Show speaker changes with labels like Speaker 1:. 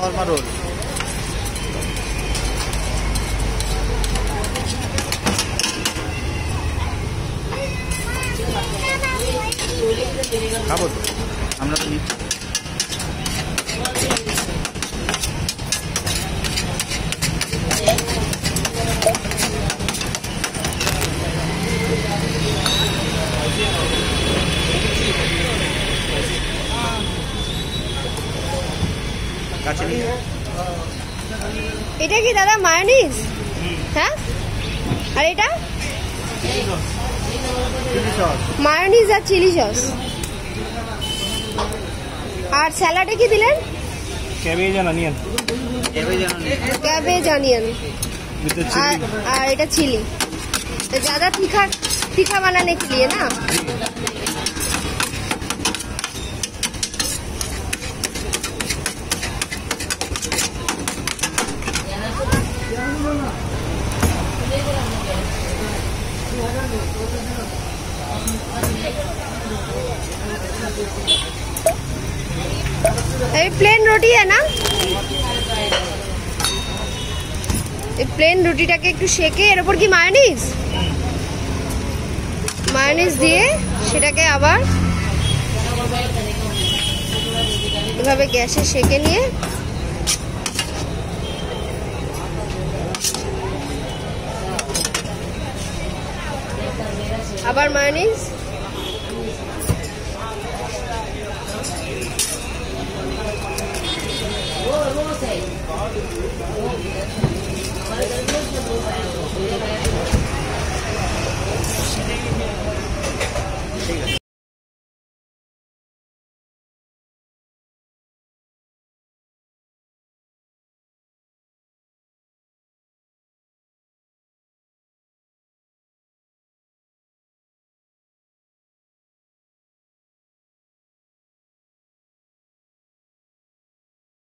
Speaker 1: Shawarma role. খাবো তো আমরা তো নিচ্ছি।
Speaker 2: এটা কি দাদা মায়োনিজ? হ্যাঁ, আর এটা মায়োনিজ আর চিলি সস। আর স্যালাডে কি দিলেন?
Speaker 1: Cabbage and onion.
Speaker 2: Cabbage onion और এটা चिली। तो ज्यादा तीखा बनाने के लिए ना। ये प्लेन रोटी है ना? ये प्लेन রুটিটাকে একটু সেকে এর উপর কি মায়োনিজ দিয়ে সেটাকে আবার এভাবে গ্যাসে সেকে নিয়ে আবার মায়োনিজ